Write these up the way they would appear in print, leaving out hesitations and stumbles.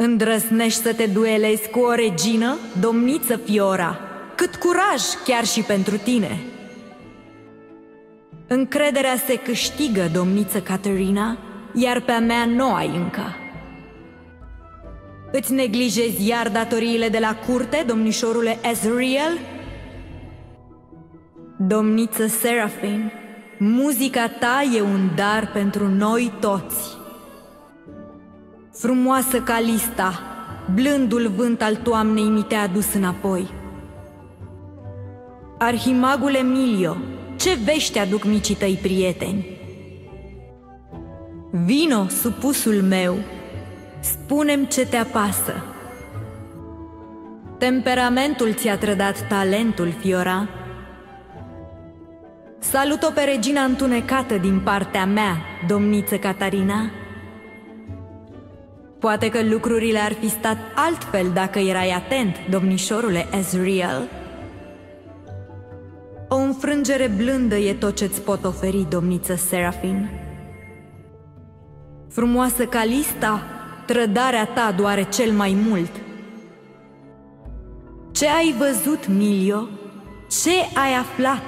Îndrăznești să te duelezi cu o regină, domniță Fiora? Cât curaj chiar și pentru tine! Încrederea se câștigă, domniță Caterina, iar pe-a mea nu ai încă. Îți neglijezi iar datoriile de la curte, domnișorule Ezreal? Domniță Seraphine, muzica ta e un dar pentru noi toți. Frumoasă Calista, blândul vânt al toamnei mi te-a adus înapoi. Arhimagul Emilio, ce vești aduc micii tăi prieteni? Vino, supusul meu, spune-mi ce te apasă. Temperamentul ți-a trădat talentul, Fiora. Salut-o pe regina întunecată din partea mea, domniță Catarina. Poate că lucrurile ar fi stat altfel dacă erai atent, domnișorule Ezreal. O înfrângere blândă e tot ce-ți pot oferi, domniță Seraphine. Frumoasă Calista, trădarea ta doare cel mai mult. Ce ai văzut, Milio? Ce ai aflat?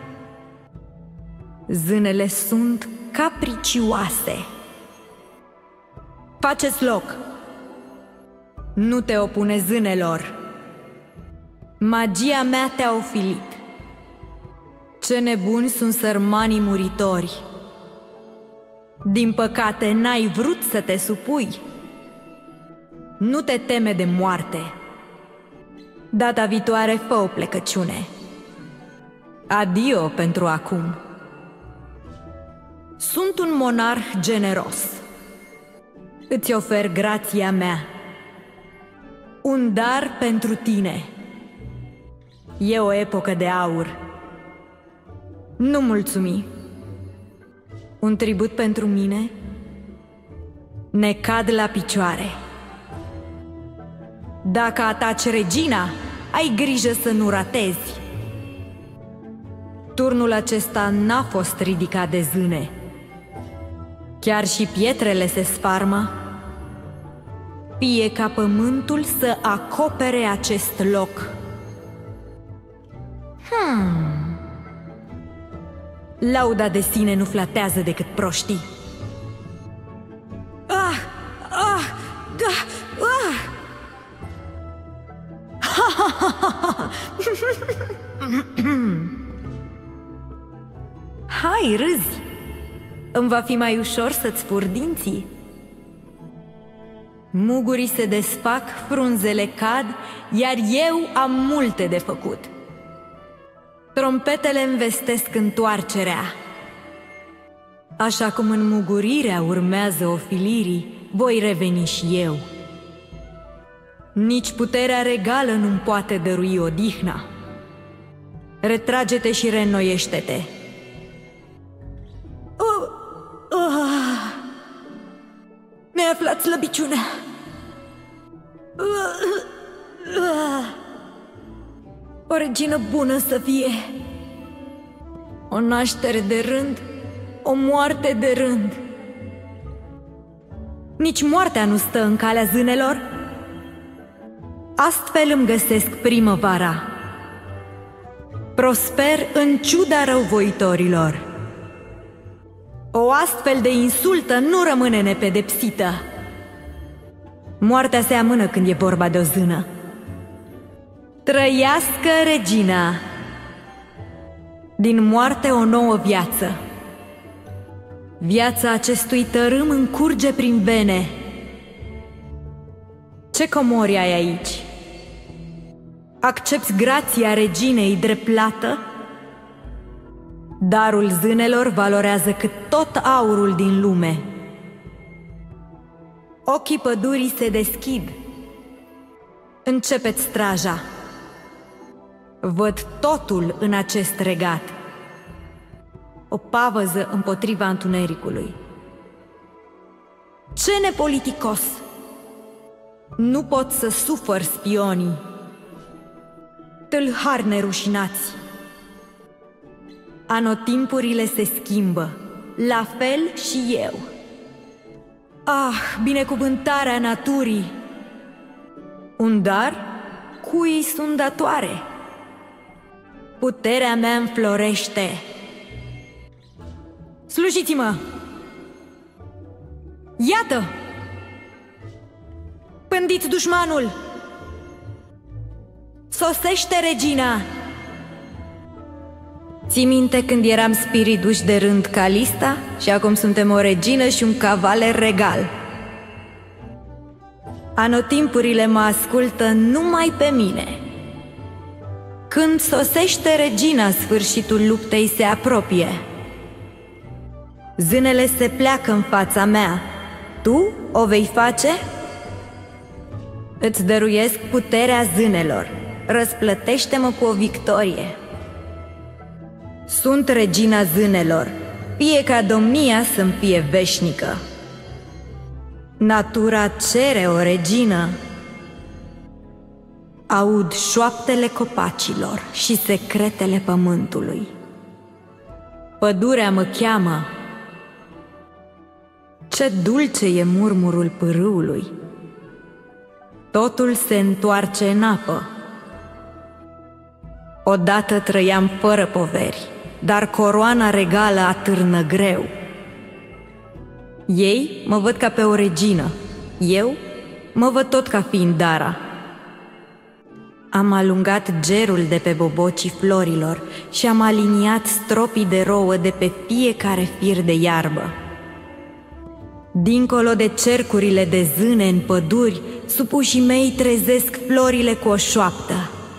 Zânele sunt capricioase. Faceți loc! Nu te opune zânelor. Magia mea te-a ofilit. Ce nebuni sunt sărmanii muritori. Din păcate, n-ai vrut să te supui. Nu te teme de moarte. Data viitoare fă o plecăciune. Adio pentru acum. Sunt un monarh generos. Îți ofer grația mea. Un dar pentru tine. E o epocă de aur. Nu mulțumi. Un tribut pentru mine? Ne cad la picioare. Dacă ataci regina, ai grijă să nu ratezi. Turnul acesta n-a fost ridicat de zâne. Chiar și pietrele se sfarmă. Fie ca pământul să acopere acest loc. Lauda de sine nu flatează decât proștii. Hai, râzi! Îmi va fi mai ușor să-ți fur dinții. Mugurii se desfac, frunzele cad, iar eu am multe de făcut. Trompetele îmi vestesc întoarcerea. Așa cum înmugurirea urmează ofilirii, voi reveni și eu. Nici puterea regală nu-mi poate dărui odihna. Retrage-te și reînnoiește-te. Mi-ai aflat slăbiciunea. O regină bună să fie. O naștere de rând, o moarte de rând. Nici moartea nu stă în calea zânelor. Astfel îmi găsesc primăvara. Prosper în ciuda răuvoitorilor. O astfel de insultă nu rămâne nepedepsită. Moartea se amână când e vorba de o zână. Trăiască regina! Din moarte o nouă viață. Viața acestui tărâm încurge prin vene. Ce comori ai aici? Accepți grația reginei drept plată? Darul zânelor valorează cât tot aurul din lume. Ochii pădurii se deschid. Începeți straja. Văd totul în acest regat. O pavăză împotriva întunericului. Ce nepoliticos! Nu pot să sufăr spionii. Tâlhari nerușinați! Anotimpurile se schimbă, la fel și eu. Ah, binecuvântarea naturii! Un dar? Cui sunt datoare? Puterea mea înflorește. Slujiți-mă! Iată! Pândiți dușmanul! Sosește regina! Ții minte când eram spiriduși de rând Calista și acum suntem o regină și un cavaler regal? Anotimpurile mă ascultă numai pe mine. Când sosește regina, sfârșitul luptei se apropie. Zânele se pleacă în fața mea. Tu o vei face? Îți dăruiesc puterea zânelor. Răsplătește-mă cu o victorie. Sunt regina zânelor, fie ca domnia să-mi fie veșnică. Natura cere o regină. Aud șoaptele copacilor și secretele pământului. Pădurea mă cheamă. Ce dulce e murmurul pârâului. Totul se întoarce în apă. Odată trăiam fără poveri, dar coroana regală atârnă greu. Ei mă văd ca pe o regină, eu mă văd tot ca fiind Dara. Am alungat gerul de pe bobocii florilor și am aliniat stropii de rouă de pe fiecare fir de iarbă. Dincolo de cercurile de zâne în păduri, supușii mei trezesc florile cu o șoaptă.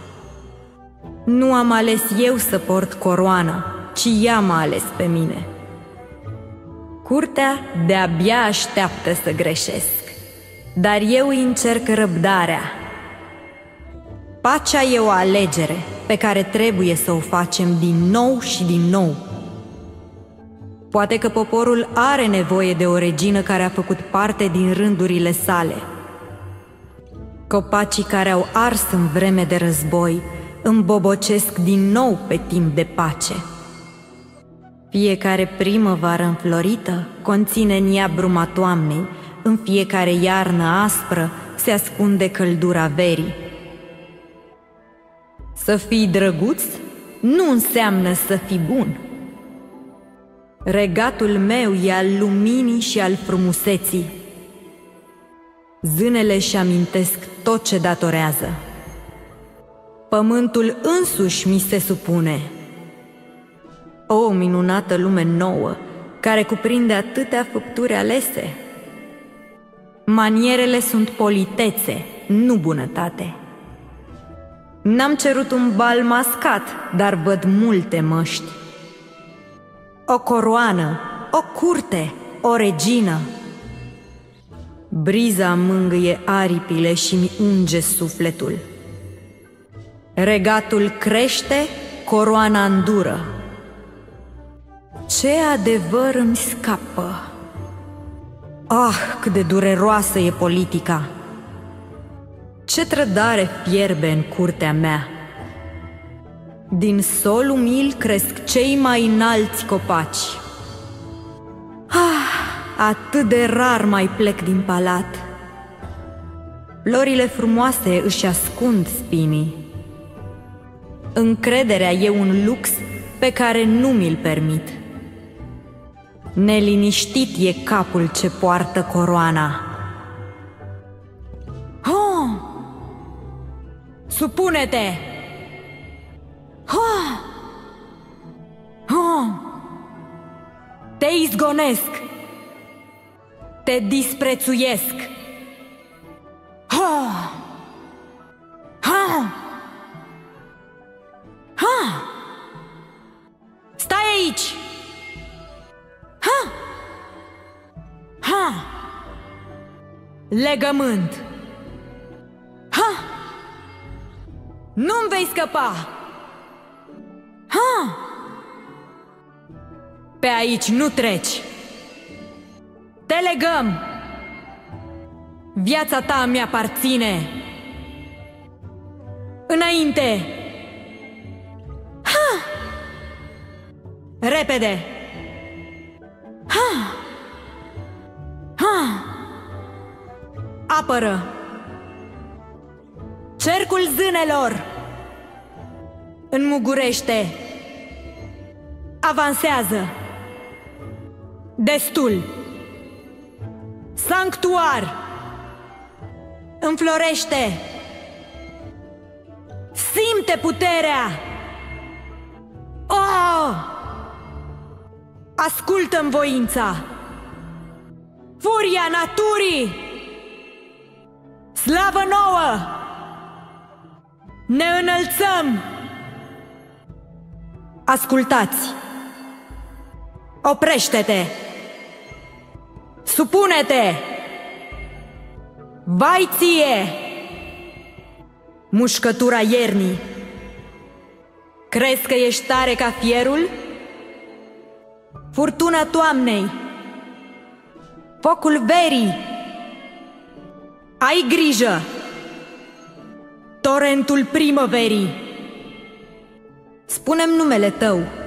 Nu am ales eu să port coroana, ci ea m-a ales pe mine. Curtea de-abia așteaptă să greșesc, dar eu îi încerc răbdarea. Pacea e o alegere pe care trebuie să o facem din nou și din nou. Poate că poporul are nevoie de o regină care a făcut parte din rândurile sale. Copacii care au ars în vreme de război îmbobocesc din nou pe timp de pace. Fiecare primăvară înflorită conține în ea bruma toamnei, în fiecare iarnă aspră se ascunde căldura verii. Să fii drăguț nu înseamnă să fii bun. Regatul meu e al luminii și al frumuseții. Zânele își amintesc tot ce datorează. Pământul însuși mi se supune. O minunată lume nouă, care cuprinde atâtea făpturi alese. Manierele sunt politețe, nu bunătate. N-am cerut un bal mascat, dar văd multe măști. O coroană, o curte, o regină. Briza mângâie aripile și mi unge sufletul. Regatul crește, coroana îndură. Ce adevăr îmi scapă! Ah, cât de dureroasă e politica! Ce trădare fierbe în curtea mea! Din sol umil cresc cei mai înalți copaci. Atât de rar mai plec din palat. Florile frumoase își ascund spinii. Încrederea e un lux pe care nu mi-l permit. Neliniștit e capul ce poartă coroana. Supune-te! Te izgonesc! Te disprețuiesc! Stai aici! Legământ! Nu-mi vei scăpa! Pe aici nu treci! Te legăm! Viața ta mi-aparține! Înainte! Repede! Apără! Cercul zânelor înmugurește. Avansează. Destul. Sanctuar înflorește. Simte puterea. Oh! Ascultă-mi voința. Furia naturii. Slavă nouă! Ne înălțăm! Ascultați! Oprește-te! Supune-te! Vai ție! Mușcătura iernii! Crezi că ești tare ca fierul? Furtuna toamnei! Focul verii! Ai grijă! Torentul primăverii! Spune-mi numele tău!